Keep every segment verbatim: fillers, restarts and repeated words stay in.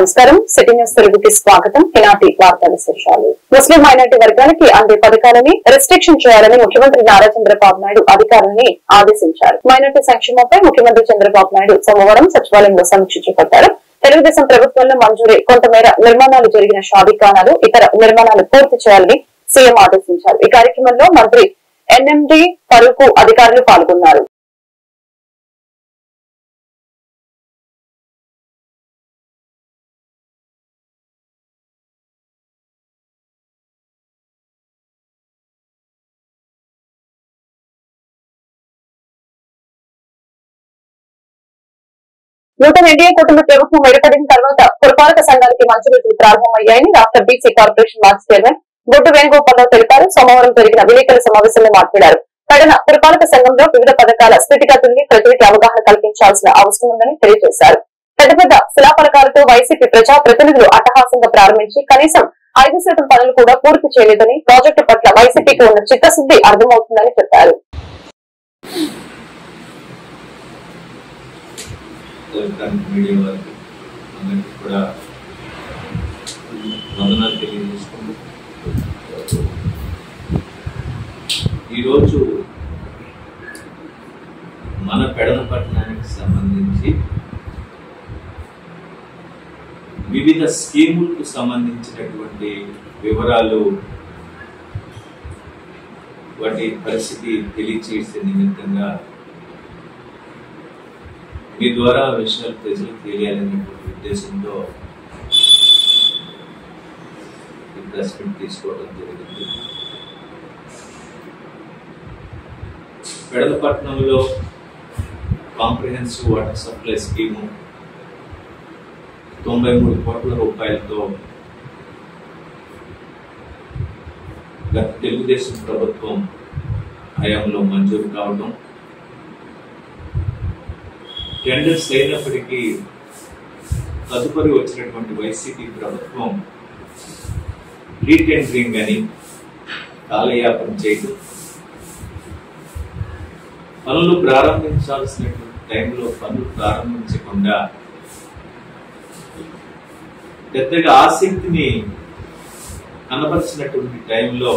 నమస్కారం city news తెలుగుకి స్వాగతం. ఈనాటి వార్తా విశేషాలు. ముస్లిం మైనార్టీ వర్గానికి అందే పథకాలని రెస్ట్రిక్షన్ చేయాలని ముఖ్యమంత్రి నారా చంద్రబాబు నాయుడు అధికారులని ఆదేశించారు. మైనార్టీ సంక్షేమంపై ముఖ్యమంత్రి చంద్రబాబు నాయుడు సోమవారం సచివాలయంలో సమీక్ష చేపట్టారు. తెలుగుదేశం ప్రభుత్వంలో మంజూరీ కొంతమేర నిర్మాణాలు జరిగిన షాదీఖానాలు ఇతర నిర్మాణాలు పూర్తి చేయాలని సీఎం ఆదేశించారు. ఈ కార్యక్రమంలో మంత్రి ఎన్ఎండి ఫరూక్ అధికారులు పాల్గొన్నారు. నూతన ఎన్డీఏ కూటమి ప్రభుత్వం ఏర్పడిన తర్వాత పురపాలక సంఘానికి మంజూరీలు ప్రారంభమయ్యాయని రాష్ట్ర బీసీ కార్పొరేషన్ మాజీ చైర్మన్ బొడ్డు వేణుగోపాలరావు తెలిపారు. సోమవారం జరిగిన విలేకరుల సమావేశంలో మాట్లాడారు. కడన పురపాలక సంఘంలో వివిధ పథకాల స్థితిగతుల్ని ప్రజలకి అవగాహన కల్పించాల్సిన అవసరం ఉందని తెలియజేశారు. పెద్ద పెద్ద శిలాఫలకాలతో వైసీపీ ప్రజా ప్రతినిధులు అట్టహాసంగా ప్రారంభించి కనీసం ఐదు శాతం పనులు కూడా పూర్తి చేయలేదని, ప్రాజెక్టు పట్ల వైసీపీకి ఉన్న చిత్తశుద్ది అర్థమవుతుందని చెప్పారు. ఎలక్ట్రానిక్ మీడియా వారికి అందరికీ కూడా వందనాలు తెలియజేసుకుంటూ ఈరోజు మన పెడన పట్టణానికి సంబంధించి వివిధ స్కీములకు సంబంధించినటువంటి వివరాలు వాటి పరిస్థితి తెలియచేసే నిమిత్తంగా మీ ద్వారా విషయాలు ప్రజలకు తెలియాలనే ఉద్దేశంతో ప్రెస్ మీట్ తీసుకోవడం జరిగింది. పెడలపట్నంలో కాంప్రిహెన్సివ్ వాటర్ సప్లై స్కీము తొంభై మూడు కోట్ల రూపాయలతో గత తెలుగుదేశం ప్రభుత్వం హయాంలో మంజూరు కావడం, టెండర్స్ అయినప్పటికీ తదుపరి వచ్చినటువంటి వైసీపీ ప్రభుత్వం రీటెండరింగ్ అని కాలయాపన చేయడం, పనులు ప్రారంభించాల్సినటువంటి టైంలో పనులు ప్రారంభించకుండా పెద్దగా ఆసక్తిని కనబరిచినటువంటి టైంలో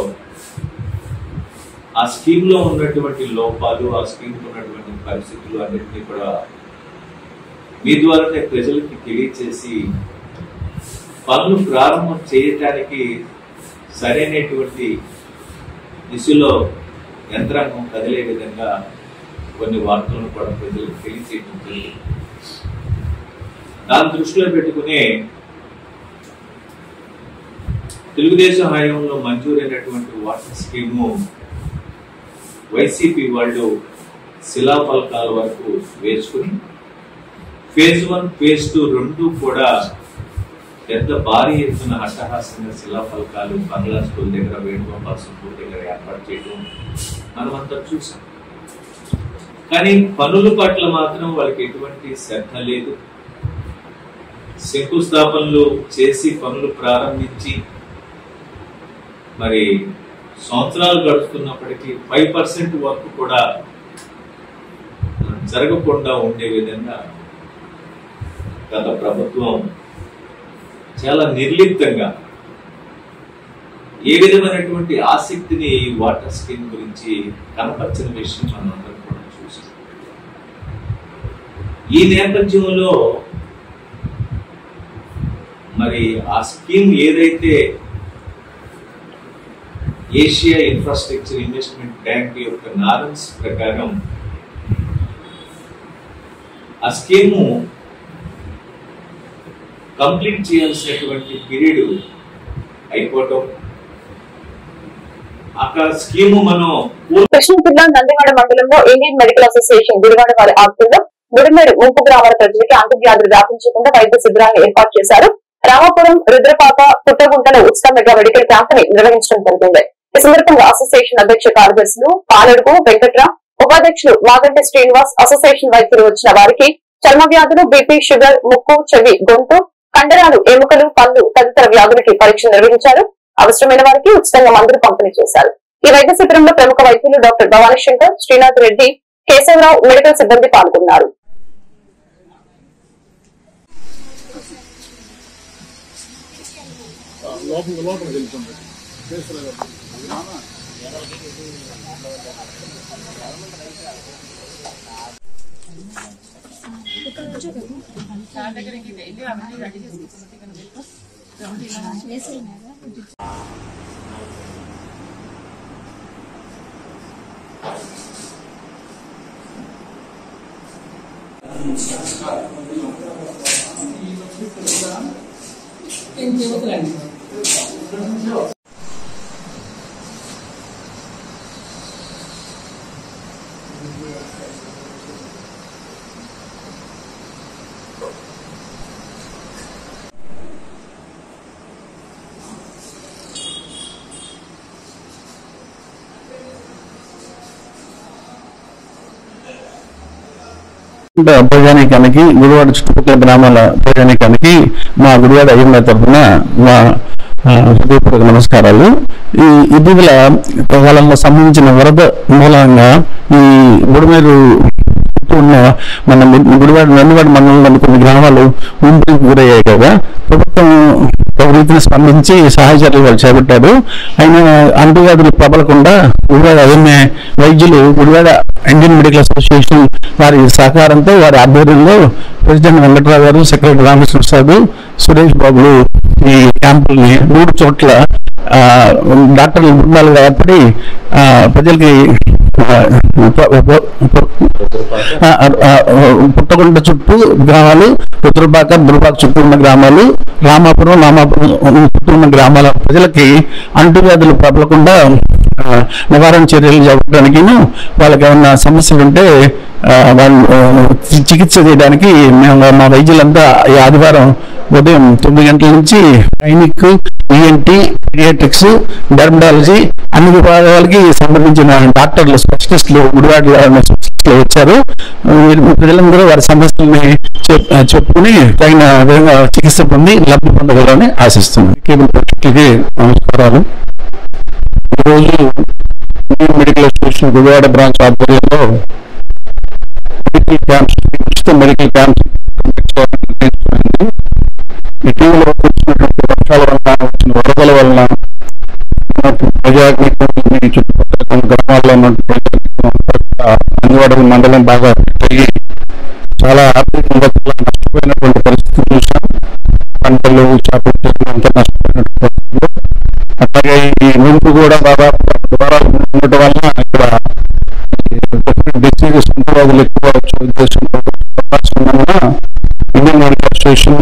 ఆ స్కీమ్ లో ఉన్నటువంటి లోపాలు, ఆ స్కీమ్ లో ఉన్నటువంటి పరిస్థితులు అన్నింటినీ కూడా మీ ద్వారానే ప్రజలకి తెలియచేసి పనులు ప్రారంభం చేయటానికి సరైనటువంటి దిశలో యంత్రాంగం కదిలే విధంగా కొన్ని వార్తలను కూడా ప్రజలకు తెలియచేయడం జరిగింది. దాన్ని దృష్టిలో పెట్టుకునే తెలుగుదేశం హయాంలో మంజూరైనటువంటి వాటర్ స్కీము వైసీపీ వాళ్ళు శిలాఫలకాల వరకు వేసుకుని ఫేజ్ వన్ ఫేజ్ టూ రెండు కూడా పెద్ద భారీ ఎత్తున అట్టహాసంగా శిలాఫలకాలు బంగ్లా స్కూల్ దగ్గర, వేణుగోపాల్ స్కూల్ దగ్గర ఏర్పాటు చేయడం మనమంతా చూసాం. కానీ పనుల పట్ల మాత్రం వాళ్ళకి ఎటువంటి శ్రద్ధ లేదు. శంకుస్థాపనలు చేసి పనులు ప్రారంభించి మరి సంవత్సరాలు గడుస్తున్నప్పటికీ ఫైవ్ పర్సెంట్ వర్క్ కూడా జరగకుండా ఉండే విధంగా గత ప్రభుత్వం చాలా నిర్లిప్తంగా ఏ విధమైనటువంటి ఆసక్తిని వాటర్ స్కీమ్ గురించి కనపరిచిన విషయం మనం అందరం కూడా చూసాం. ఈ నేపథ్యంలో మరి ఆ స్కీమ్ ఏదైతే ఏషియా ఇన్ఫ్రాస్ట్రక్చర్ ఇన్వెస్ట్మెంట్ బ్యాంక్ యొక్క నారన్స్ ప్రకారం ఆ స్కీము కంప్లీట్ చేయాల్సినటువంటి పీరియడ్ అయిపోవటం, అక్కడ స్కీము మనం కృష్ణా జిల్లా నందివాడ మండలంలో ఇండియన్ మెడికల్ అసోసియేషన్ గుడివాడ వారి ఆధ్వర్యంలో గుడిమేడు ముంపు గ్రామాల ప్రజలకి అంటువ్యాధులు వ్యాపించకుండా వైద్య శిబిరాన్ని ఏర్పాటు చేశారు. రామాపురం, రుద్రపాక, పుట్టగుంటలో ఉచిత మెగా మెడికల్ క్యాంప్ ని నిర్వహించడం జరిగింది. ఈ సందర్భంగా అసోసియేషన్ అధ్యక్ష కార్యదర్శులు పాలడుగు వెంకట్రావు, ఉపాధ్యక్షులు మాగంటి శ్రీనివాస్, అసోసియేషన్ వైద్యులు వచ్చిన వారికి చర్మ వ్యాధులు, బీపీ, షుగర్, ముక్కు, చెవి, గొంతు, కండరాలు, ఎముకలు, పళ్ళు తదితర వ్యాధులకి పరీక్ష నిర్వహించారు. అవసరమైన వారికి ఉచితంగా మందులు పంపిణీ చేశారు. ఈ వైద్య శిబిరంలో ప్రముఖ వైద్యులు డాక్టర్ భవానీ శంకర్, శ్రీనాథ్ రెడ్డి, కేశవరావు, మెడికల్ సిబ్బంది పాల్గొన్నారు. లోపల లోపలికి వెళ్తుంది. ప్రజానీకానికి గుడివాడ చుట్టుపక్కల గ్రామాల ప్రజానీకానికి మా గుడివాడ అయ్యన్న తరఫున మా హృదయపూర్వక నమస్కారాలు. ఈ ఇటీవల కాలంలో సంబంధించిన వరద మూలంగా ఈ బుడమేరు ఉన్న మన గుడివాడ నందివాడ మండలంలోని కొన్ని గ్రామాలు ముంపుకు గురయ్యాయి కదా. ప్రభుత్వం రీతిని స్పందించి సహాయ చర్యలు వాళ్ళు చేపట్టారు. అయినా అంటువ్యాధులు ప్రబలకుండా గుడివాడ అయ్యన్న వైద్యులు గుడివాడ ఇండియన్ మెడికల్ అసోసియేషన్ వారి సహకారంతో వారి ఆధ్వర్యంలో ప్రెసిడెంట్ వెంకటరావు గారు, సెక్రటరీ రామకృష్ణ ప్రసాద్, సురేష్ బాబులు ఈ క్యాంపుల్ని మూడు చోట్ల డాక్టర్లు బృందాలుగా ఏర్పడి ప్రజలకి పుట్టగొండ చుట్టూ గ్రామాలు, రుద్రపాక దుర్పాక చుట్టూ ఉన్న గ్రామాలు, రామాపురం రామాపురం చుట్టూ ఉన్న గ్రామాల ప్రజలకి అంటువ్యాధులు ప్రబలకుండా నివారణ చర్యలు చేపట్టడానికి, వాళ్ళకి ఏమన్నా సమస్యలు ఉంటే వాళ్ళు చికిత్స చేయడానికి మేము మా వైద్యులంతా ఈ ఆదివారం ఉదయం తొమ్మిది గంటల నుంచి గైనిక్, ఈఎన్టీ, పీడియాట్రిక్స్, డెర్మటాలజీ అన్ని విభాగాలకి సంబంధించిన డాక్టర్లు, స్పెషలిస్టులు గుడివాడలో స్పెషలిస్టులు వచ్చారు. ప్రజలందరూ వారి సమస్యల్ని చెప్పుకుని తగిన విధంగా చికిత్స పొంది లబ్ధి పొందగలని ఆశిస్తున్నాం. కేబుల్ ప్రజలకి నమస్కారాలు. ఈరోజు Indian medical association Gudivada branch ఆధ్వర్యంలో మెడికల్ క్యాంప్స్, ఉచిత మెడికల్ క్యాంప్స్ ఇటీవల వచ్చినటువంటి వర్షాల వలన, వచ్చిన వరదల వలన ప్రజాగ్రహం చుట్టుపక్కల గ్రామాల్లో ఉన్నటువంటి నందివాడ మండలం బాగా పెరిగి చాలా ఆర్థికంగా చాలా నష్టపోయినటువంటి పరిస్థితి చూసాం. పంటలు, చేపల చెట్లు అంతా నష్టపోయినటువంటి. అట్లాగే ఈ ముంపు కూడా దాదాపు ద్వారాలు ఉండటం వలన ఇక్కడ డిసీజెస్ అంటువ్యాధులు ఎక్కువ వచ్చే ఉద్దేశంతో ఇండియన్ మెడికల్ అసోసియేషన్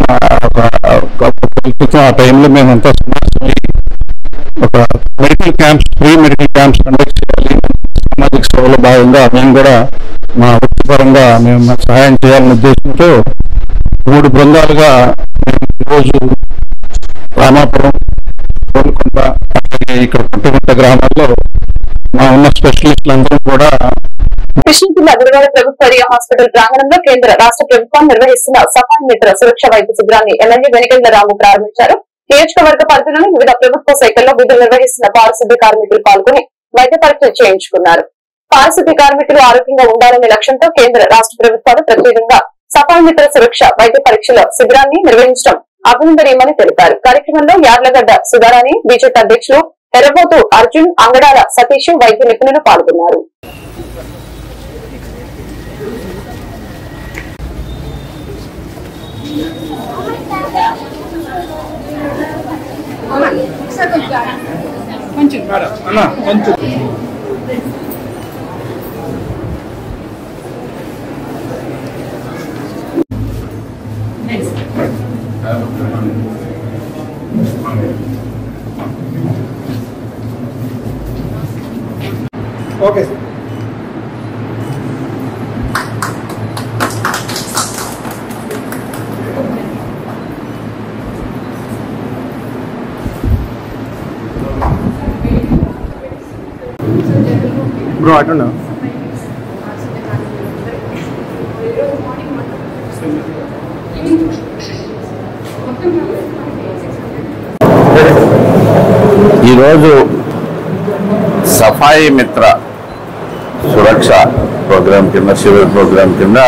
ఆ టైంలో మేమంతా సమావేశమై ఒక medical camps, free medical camps conduct చేయాలి. సామాజిక సేవలో భాగంగా మేము కూడా మా వృత్తిపరంగా మేము సహాయం చేయాలనే ఉద్దేశంతో మూడు బృందాలుగా మేము ఈరోజు రామాపురం, కోరుకొండ, అట్లాగే ఇక్కడ పుట్టగుంట గ్రామాల్లో మా ఉన్న స్పెషలిస్టులందరూ కూడా కృష్ణా జిల్లా గుడివాడ ప్రభుత్వ ఏరియా హాస్పిటల్ ప్రాంగణంలో కేంద్ర రాష్ట్ర ప్రభుత్వం నిర్వహిస్తున్న సఫాయి మిత్ర సురక్ష వైద్య శిబిరాన్ని ఎమ్మెల్యే వెనిగండ్ల రాము ప్రారంభించారు. నియోజకవర్గ పరిధిలోని వివిధ ప్రభుత్వ శాఖల్లో విధులు నిర్వహిస్తున్న పారిశుద్ధ్య కార్మికులు పాల్గొని వైద్య పరీక్షలు చేయించుకున్నారు. పారిశుద్ధ్య కార్మికులు ఆరోగ్యంగా ఉండాలనే లక్ష్యంతో కేంద్ర రాష్ట్ర ప్రభుత్వాలు ప్రత్యేకంగా సఫాయి మిత్ర సురక్ష వైద్య పరీక్షల శిబిరాన్ని నిర్వహించడం అభినందనీయమని తెలిపారు. కార్యక్రమంలో యార్లగడ్డ సుధారాణి, బీజేపీ అధ్యక్షులు ఎర్రబోతు అర్జున్, అంగడాల సతీష్, వైద్య నిపుణులు పాల్గొన్నారు. ఓకే బ్రో అటున్నా ఈరోజు సఫాయి మిత్ర సురక్ష ప్రోగ్రాం కింద, శిబిర్ ప్రోగ్రాం కింద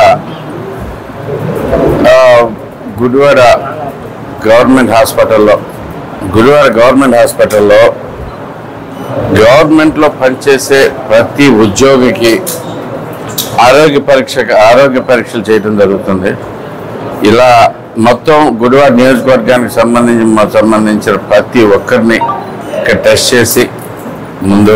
గుడివాడ గవర్నమెంట్ హాస్పిటల్లో గుడివాడ గవర్నమెంట్ హాస్పిటల్లో గవర్నమెంట్లో పనిచేసే ప్రతి ఉద్యోగికి ఆరోగ్య పరీక్ష ఆరోగ్య పరీక్షలు చేయడం జరుగుతుంది. ఇలా మొత్తం గుడివాడ నియోజకవర్గానికి సంబంధించి సంబంధించిన ప్రతి ఒక్కరిని ఇక్కడ టెస్ట్ చేసి ముందు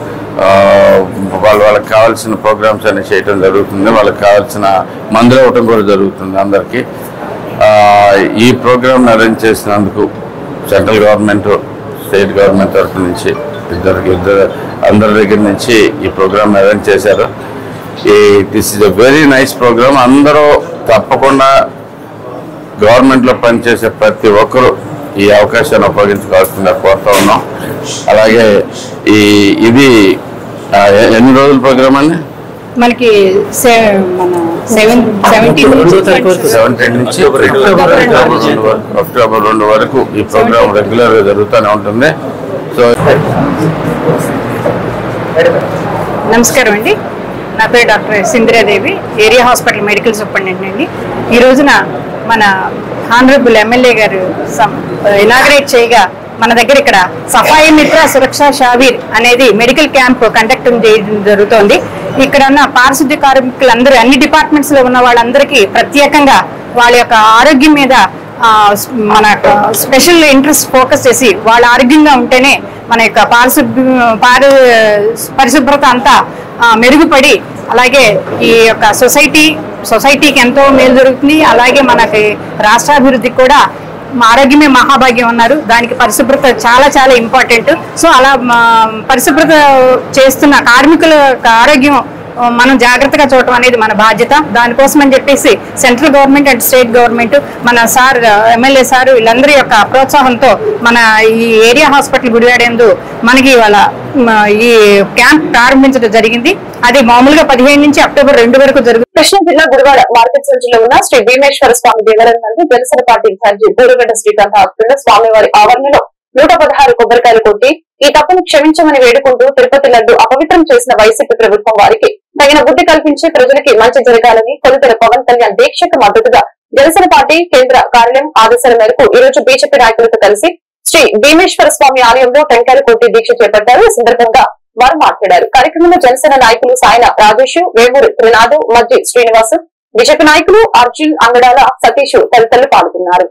వాళ్ళ వాళ్ళకి కావాల్సిన ప్రోగ్రామ్స్ అన్ని చేయడం జరుగుతుంది. వాళ్ళకి కావాల్సిన మందులు ఇవ్వటం కూడా జరుగుతుంది అందరికీ. ఈ ప్రోగ్రామ్ అరేంజ్ చేసినందుకు సెంట్రల్ గవర్నమెంట్, స్టేట్ గవర్నమెంట్ తరఫు నుంచి ఇద్దరికి ఇద్దరు అందరి దగ్గర నుంచి ఈ ప్రోగ్రామ్ అరేంజ్ చేశారు. ఈ this is a very nice program. అందరూ తప్పకుండా గవర్నమెంట్లో పనిచేసే ప్రతి ఒక్కరూ ఈ అవకాశాన్ని ఉపయోగించుకోవాల్సిందిగా కోరుతా ఉన్నాం. అలాగే ఈ ఇది ఎన్ని రోజుల ప్రోగ్రామ్ అండి? మనకి సెవెంటీన్ నుంచి అక్టోబర్ రెండు వరకు ఈ ప్రోగ్రామ్ రెగ్యులర్ గా జరుగుతూనే ఉంటుంది. సో నమస్కారం అండి, నా పేరు doctor Sindhiradevi, area hospital medical superintendent అండి. ఈ రోజున మన హానరబుల్ ఎమ్మెల్యే గారు ఇనాగరేట్ చేయగా మన దగ్గర ఇక్కడ సఫాయి మిత్ర సురక్ష షావీర్ అనేది మెడికల్ క్యాంప్ కండక్ట్ చేయడం జరుగుతోంది. ఇక్కడ ఉన్న పారిశుద్ధ్య కార్మికులందరూ అన్ని డిపార్ట్మెంట్స్ లో ఉన్న వాళ్ళందరికీ ప్రత్యేకంగా వాళ్ళ యొక్క ఆరోగ్యం మీద మన స్పెషల్ ఇంట్రెస్ట్ ఫోకస్ చేసి వాళ్ళ ఆరోగ్యంగా ఉంటేనే మన యొక్క పారిశుభ్ర పారి పరిశుభ్రత అంతా మెరుగుపడి అలాగే ఈ యొక్క సొసైటీ సొసైటీకి ఎంతో మేలు జరుగుతుంది. అలాగే మనకి రాష్ట్రాభివృద్ధికి కూడా ఆరోగ్యమే మహాభాగ్యం అన్నారు, దానికి పరిశుభ్రత చాలా చాలా ఇంపార్టెంట్. సో అలా పరిశుభ్రత చేస్తున్న కార్మికుల ఆరోగ్యం మనం జాగ్రత్తగా చూడటం అనేది మన బాధ్యత. దానికోసం అని చెప్పేసి central government and state government మన సార్ ఎమ్మెల్యే సార్ వీళ్ళందరి యొక్క ప్రోత్సాహంతో మన ఈ ఏరియా హాస్పిటల్ గుడివాడేందు మనకి ఇవాళ ఈ క్యాంప్ ప్రారంభించడం జరిగింది. అది మామూలుగా పదిహేను నుంచి అక్టోబర్ రెండు వరకు జరుగుతుంది. కృష్ణా జిల్లా గుడివాడ మార్కెట్ సెంటర్ ఉన్న శ్రీ భీమేశ్వర స్వామి దేవాలయం నందు జనసేన పార్టీ ఇన్ఛార్జి బూరుగడ్డ శ్రీకాంత్ ఆధ్వర్యంలో స్వామివారి ఆవరణలో నూట పదహారు కొబ్బరికాయలు కొట్టి ఈ తప్పును క్షమించమని వేడుకుంటూ తిరుపతి లడ్డు అపవిత్రం చేసిన వైసీపీ ప్రభుత్వం వారికి తగిన బుద్ధి కల్పించి ప్రజలకి మంచి జరగాలని కొలుతల పవన్ కళ్యాణ్ దీక్షకు మద్దతుగా జనసేన పార్టీ కేంద్ర కార్యాలయం ఆదేశాల మేరకు ఈ రోజు బీజేపీ నాయకులతో కలిసి శ్రీ భీమేశ్వర స్వామి ఆలయంలో టెంకాయలు కొట్టి దీక్ష చేపట్టారు. ఈ సందర్భంగా వారు మాట్లాడారు. కార్యక్రమంలో జనసేన నాయకులు సాయన రాజేష్, వేమూరి త్రినాథ్, మజ్జి శ్రీనివాస్, బీజేపీ నాయకులు అర్జున్, అంగడాల సతీష్ తదితరులు పాల్గొన్నారు.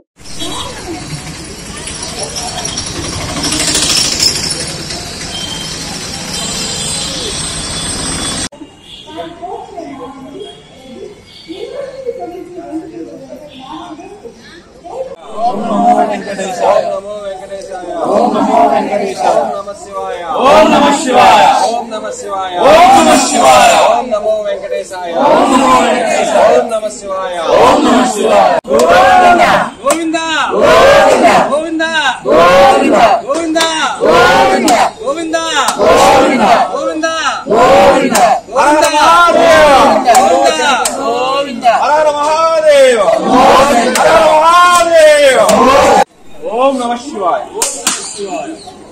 ఓం నమో వెంకటేశాయ ఓం నమో వెంకటేశాయ ఓం నమః శివాయ ఓం నమః శివాయ ఓం నమః శివాయ ఓం నమః శివాయ ఓం నమో వెంకటేశాయ ఓం నమో వెంకటేశాయ ఓం నమః శివాయ ఓం నమః శివాయ గోవిందా గోవిందా గోవిందా గోవిందా గోవిందా గోవిందా గోవిందా గోవిందా గోవిందా గోవిందా గోవిందా గోవిందా గోవిందా హర మహాదేవ హర మహాదేవ ఓం నమః శివాయ ఓం నమః శివాయ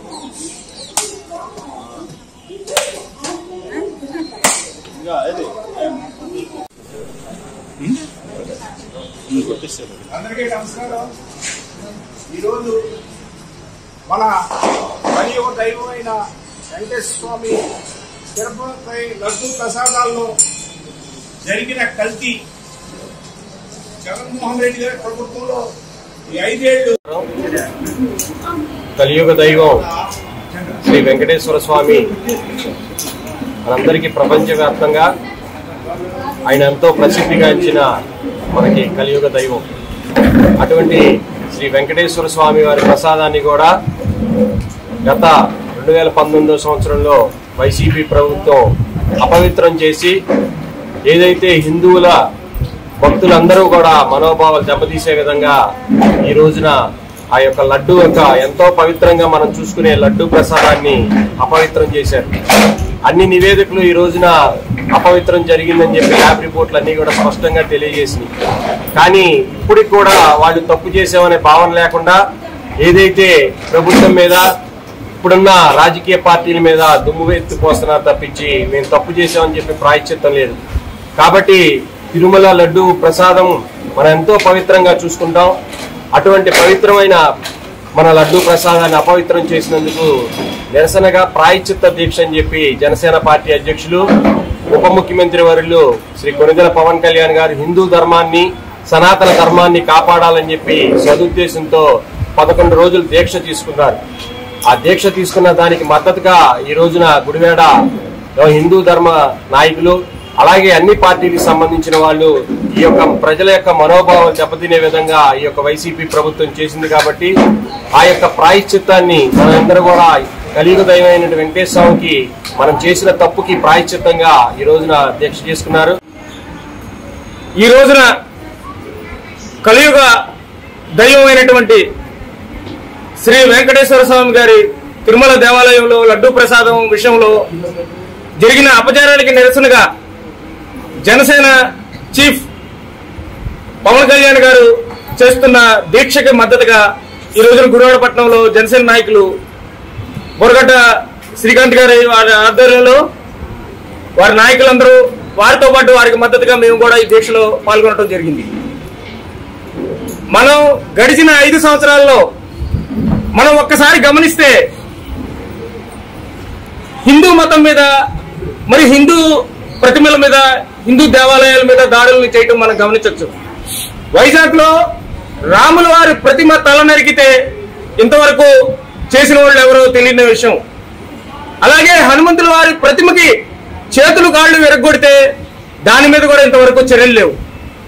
ఇంకా ఇది అందరికీ నమస్కారం. ఈరోజు మన మరియు దైవమైన వెంకటేశ్వర స్వామి తిరుపతి లడ్డు ప్రసాదాల్లో జరిగిన కల్తీ జగన్మోహన్ రెడ్డి గారి ప్రభుత్వంలో ఈ ఐదేళ్లు కలియుగ దైవం శ్రీ వెంకటేశ్వర స్వామి మనందరికీ ప్రపంచవ్యాప్తంగా ఆయన ఎంతో ప్రసిద్ధిగాంచిన మనకి కలియుగ దైవం. అటువంటి శ్రీ వెంకటేశ్వర స్వామి వారి ప్రసాదాన్ని కూడా గత రెండు వేల పంతొమ్మిదో సంవత్సరంలో వైసీపీ ప్రభుత్వం అపవిత్రం చేసి ఏదైతే హిందువుల భక్తులందరూ కూడా మనోభావాలు దెబ్బతీసే విధంగా ఈ రోజున ఆ యొక్క లడ్డు యొక్క ఎంతో పవిత్రంగా మనం చూసుకునే లడ్డు ప్రసాదాన్ని అపవిత్రం చేశారు. అన్ని నివేదికలు ఈ రోజున అపవిత్రం జరిగిందని చెప్పి ల్యాబ్ రిపోర్ట్లు అన్ని కూడా స్పష్టంగా తెలియజేసినాయి. కానీ ఇప్పటికి కూడా వాళ్ళు తప్పు చేసామనే భావన లేకుండా ఏదైతే ప్రభుత్వం మీద ఇప్పుడున్న రాజకీయ పార్టీల మీద దుమ్ము ఎత్తిపోస్తున్నారు తప్పించి మేము తప్పు చేసామని చెప్పి ప్రాయశ్చిత్తం లేదు. కాబట్టి తిరుమల లడ్డు ప్రసాదం మనం ఎంతో పవిత్రంగా చూసుకుంటాం. అటువంటి పవిత్రమైన మన లడ్డూ ప్రసాదాన్ని అపవిత్రం చేసినందుకు నిరసనగా ప్రాయశ్చిత్త దీక్ష అని చెప్పి జనసేన పార్టీ అధ్యక్షులు ఉప ముఖ్యమంత్రి వర్యులు శ్రీ కొనిదెల పవన్ కళ్యాణ్ గారు హిందూ ధర్మాన్ని సనాతన ధర్మాన్ని కాపాడాలని చెప్పి సదుద్దేశంతో పదకొండు రోజులు దీక్ష తీసుకున్నారు. ఆ దీక్ష తీసుకున్న దానికి మద్దతుగా ఈ రోజున గుడివేడ హిందూ ధర్మ నాయకులు అలాగే అన్ని పార్టీలకు సంబంధించిన వాళ్ళు ఈ యొక్క ప్రజల యొక్క మనోభావం దెబ్బతినే విధంగా ఈ యొక్క వైసీపీ ప్రభుత్వం చేసింది. కాబట్టి ఆ యొక్క ప్రాయశ్చిత్తాన్ని మనందరూ కూడా కలియుగ దైవమైన వెంకటేశ్వర స్వామికి మనం చేసిన తప్పుకి ప్రాయశ్చిత్తంగా ఈ రోజున దీక్ష చేసుకున్నారు. ఈ రోజున కలియుగ దైవమైనటువంటి శ్రీ వెంకటేశ్వర స్వామి గారి తిరుమల దేవాలయంలో లడ్డూ ప్రసాదం విషయంలో జరిగిన అపచారానికి నిరసనగా జనసేన చీఫ్ పవన్ కళ్యాణ్ గారు చేస్తున్న దీక్షకి మద్దతుగా ఈ రోజున గుడివాడపట్నంలో జనసేన నాయకులు బొరగడ్డ శ్రీకాంత్ గారి వారి ఆధ్వర్యంలో వారి నాయకులందరూ వారితో పాటు వారికి మద్దతుగా మేము కూడా ఈ దీక్షలో పాల్గొనడం జరిగింది. మనం గడిచిన ఐదు సంవత్సరాల్లో మనం ఒక్కసారి గమనిస్తే హిందూ మతం మీద మరి హిందూ ప్రతిమల మీద హిందూ దేవాలయాల మీద దాడులను చేయటం మనం గమనించవచ్చు. వైజాగ్ లో రాముల వారి ప్రతిమ తల నరికితే ఇంతవరకు చేసిన వాళ్ళు ఎవరో తెలియని విషయం. అలాగే హనుమంతుల వారి ప్రతిమకి చేతులు కాళ్ళు విరగొడితే దాని మీద కూడా ఇంతవరకు చర్యలు లేవు.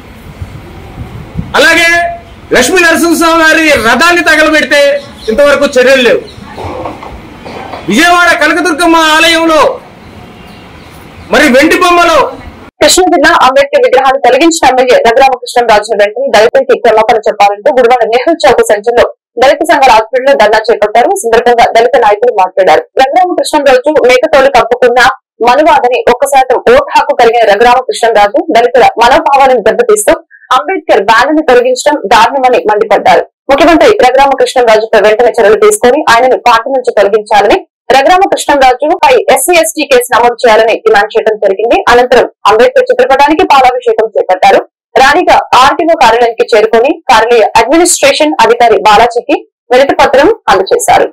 అలాగే లక్ష్మీ నరసింహస్వామి వారి రథాన్ని తగలబెడితే ఇంతవరకు చర్యలు లేవు. విజయవాడ కనకదుర్గమ్మ ఆలయంలో మరి వెండి బొమ్మలో కృష్ణా జిల్లా అంబేద్కర్ విగ్రహాన్ని తొలగించిన ఎమ్మెల్యే రఘురామకృష్ణరాజును వెంటనే దళితులకి క్షమాపణ చెప్పాలంటూ గుడివాడ నెహ్రూ చౌక్ సెంటర్ లో దళిత సంఘాల ఆధ్వర్యంలో ధర్నా చేపట్టారు. ఈ సందర్భంగా దళిత నాయకులు మాట్లాడారు. రఘురామకృష్ణరాజు మేకతోలు కప్పుకున్న మనువాదని ఒక్క శాతం ఓటు హక్కు కలిగిన రఘురామకృష్ణరాజు దళితుల మనోభావాలను దెబ్బతీస్తూ అంబేద్కర్ బ్యానర్ ని తొలగించడం దారుణమని మండిపడ్డారు. ముఖ్యమంత్రి రఘురామకృష్ణరాజుపై వెంటనే చర్యలు తీసుకుని ఆయనను పార్టీ నుంచి తొలగించాలని రఘురామకృష్ణరాజు పై ఎస్సీ ఎస్టీ కేసు నమోదు చేయాలని డిమాండ్ చేయడం జరిగింది. అనంతరం అంబేద్కర్ చిత్రపటానికి పాలాభిషేకం చేపట్టారు. రాణిగా ఆర్టీఓ కార్యాలయానికి చేరుకుని కార్యాలయ అడ్మినిస్ట్రేషన్ అధికారి బాలాజీకి వినతి పత్రం అందజేశారు.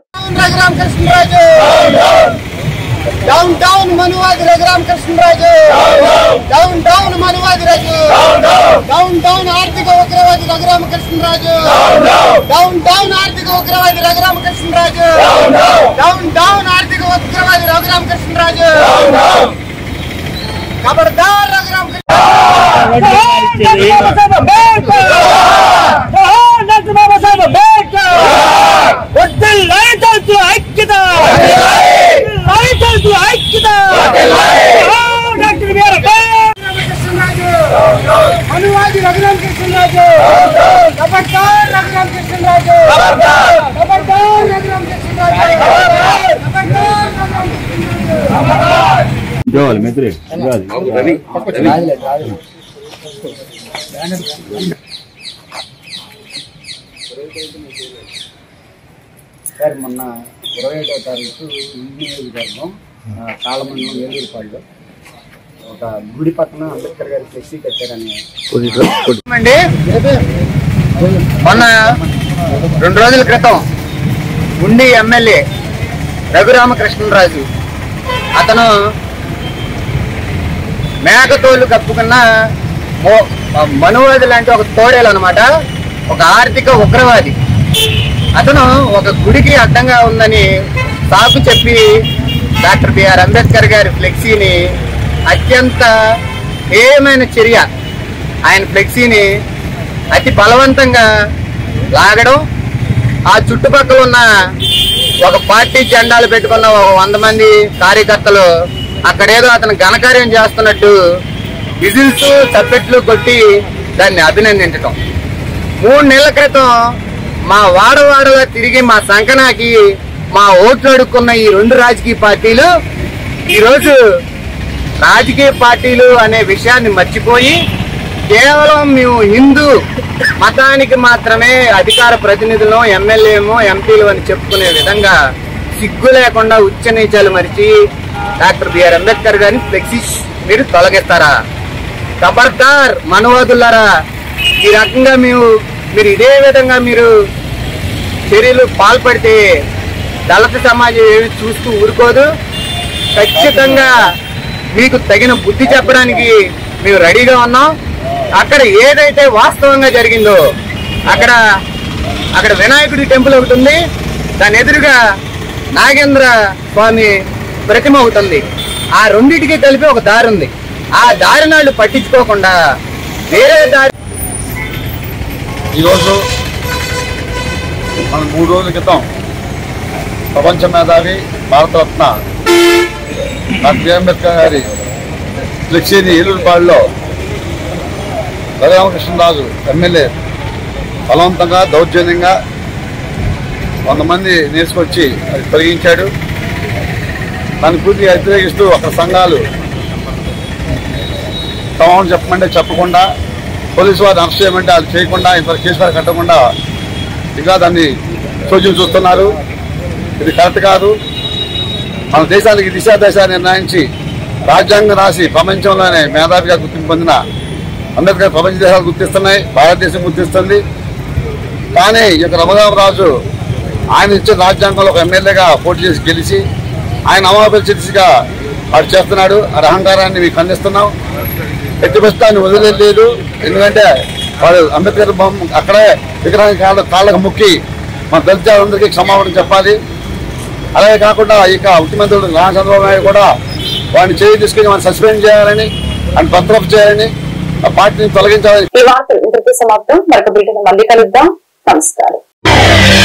డౌన్ డౌన్ మనువాది రఘురామకృష్ణరాజు, డౌన్ డౌన్ మనువాది రాజు, డౌన్ డౌన్ ఆర్థిక ఉగ్రవాది రఘురామకృష్ణరాజు, డౌన్ డౌన్ ఆర్థిక ఉగ్రవాది రఘురామకృష్ణరాజు, డౌన్ డౌన్ ఆర్థిక ఉగ్రవాది రఘురామకృష్ణరాజు, ఖబర్దార్ రఘురామకృష్ణ ఐక్యత ఐక్యత మనువాది రఘురామకృష్ణరాజు, ఖబర్దార్ రఘురామకృష్ణరాజు, ఖబర్దార్ రఘురామకృష్ణరాజు, ఖబర్దార్ జోల్ మిత్రే జోల్ రవి సార్ మొన్న ఇరవై ఐదవ తారీఖు నియోజకవర్గం కాలమండలం ఏలూరుపాడులో ఒక గుడి పక్కన అంబేద్కర్ గారి ఫ్లెక్సీ కట్టారని అండి. మొన్న రెండు రోజుల క్రితం ఉండి ఎమ్మెల్యే రఘురామకృష్ణరాజు అతను మేకతోలు కప్పుకున్న మనువాది లాంటి ఒక తోడేలు అనమాట, ఒక ఆర్థిక ఉగ్రవాది. అతను ఒక గుడికి అడ్డంగా ఉందని సాకు చెప్పి డాక్టర్ బిఆర్ అంబేద్కర్ గారి ఫ్లెక్సీని అత్యంత హేయమైన చర్య, ఆయన ఫ్లెక్సీని అతి బలవంతంగా లాగడం, ఆ చుట్టుపక్కల ఉన్న ఒక పార్టీ జెండాలు పెట్టుకున్న ఒక వంద మంది కార్యకర్తలు అక్కడేదో అతను ఘనకార్యం చేస్తున్నట్టు విజిల్స్ చప్పెట్లు కొట్టి దాన్ని అభినందించటం. మూడు నెలల క్రితం మా వాడవాడగా తిరిగి మా సంకనాకి మా ఓట్లు అడుక్కున్న ఈ రెండు రాజకీయ పార్టీలు ఈరోజు రాజకీయ పార్టీలు అనే విషయాన్ని మర్చిపోయి కేవలం మేము హిందూ మతానికి మాత్రమే అధికార ప్రతినిధులు, ఎమ్మెల్యేమో ఎంపీలు అని చెప్పుకునే విధంగా సిగ్గు లేకుండా ఉచ్చ నీచాలు మరిచి డాక్టర్ బిఆర్ అంబేద్కర్ గారిని ఫ్లెక్సీ మీరు తొలగిస్తారా? ఖబర్దార్ మనువాదులారా, ఈ రకంగా మేము మీరు ఇదే విధంగా మీరు చర్యలు పాల్పడితే దళిత సమాజం ఏమి చూస్తూ ఊరుకోదు. ఖచ్చితంగా మీకు తగిన బుద్ధి చెప్పడానికి మేము రెడీగా ఉన్నాం. అక్కడ ఏదైతే వాస్తవంగా జరిగిందో అక్కడ అక్కడ వినాయకుడి టెంపుల్ ఒకటి ఉంది, దాని ఎదురుగా నాగేంద్ర స్వామి ప్రతిమ ఒకటి ఉంది. ఆ రెండింటికి కలిపి ఒక దారి ఉంది. ఆ దారి నాళ్ళు పట్టించుకోకుండా వేరే దారి. ఈరోజు మనం మూడు రోజుల క్రితం ప్రపంచ మేధావి భారతరత్న డాక్టర్ బిఆర్ అంబేద్కర్ గారి ఫ్లెక్సీని ఏలూరుపాడులో రఘురామకృష్ణరాజు ఎమ్మెల్యే బలవంతంగా దౌర్జన్యంగా వంద మంది నేర్చుకొచ్చి అది తొలగించాడు. దాన్ని పూర్తిగా వ్యతిరేకిస్తూ అక్కడ సంఘాలు సమాధానం చెప్పమంటే చెప్పకుండా, పోలీసు వారిని అరెస్ట్ చేయమంటే అది చేయకుండా, ఇంత కేసులు కట్టకుండా ఇంకా దాన్ని చోద్యం చూస్తున్నారు. ఇది కరెక్ట్ కాదు. మన దేశానికి దిశాదశ నిర్ణయించి రాజ్యాంగం రాసి ప్రపంచంలోనే మేధావిగా గుర్తింపు పొందిన అంబేద్కర్ ప్రపంచ దేశాలు గుర్తిస్తున్నాయి, భారతదేశం గుర్తిస్తుంది. కానీ ఈ యొక్క రఘురామరాజు ఆయన ఇచ్చిన రాజ్యాంగంలో ఒక ఎమ్మెల్యేగా పోటీ చేసి గెలిచి ఆయన అమలుపరిచిగా వాడు చేస్తున్నాడు. ఆ అహంకారాన్ని మీకు అందిస్తున్నాం. ఎట్టి పుస్తకాన్ని వదిలేదు. ఎందుకంటే వాడు అంబేద్కర్ బొమ్మ అక్కడే విగ్రహానికి కాళ్ళ కాళ్ళకు ముక్కి మన దళితులందరికీ క్షమాపణ చెప్పాలి. అలాగే కాకుండా ఇక ముఖ్యమంత్రులు నారా చంద్రబాబు నాయుడు కూడా వాడిని చేయి తీసుకుని వాడిని సస్పెండ్ చేయాలని, ఆయన బర్తరఫ్ చేయాలని, ఆ పార్టీని తొలగించాలని. ఈ వార్తలు ఇంతటితో సమాప్తం. మరొక బ్రిటన్ మళ్ళీ కలుద్దాం. నమస్కారం.